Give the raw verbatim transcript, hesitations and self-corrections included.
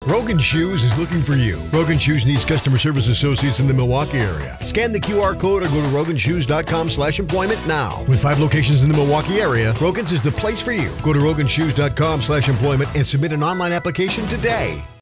Rogan Shoes is looking for you. Rogan Shoes needs customer service associates in the Milwaukee area. Scan the Q R code or go to rogan shoes dot com slash employment now. With five locations in the Milwaukee area, Rogan's is the place for you. Go to rogan shoes dot com slash employment and submit an online application today.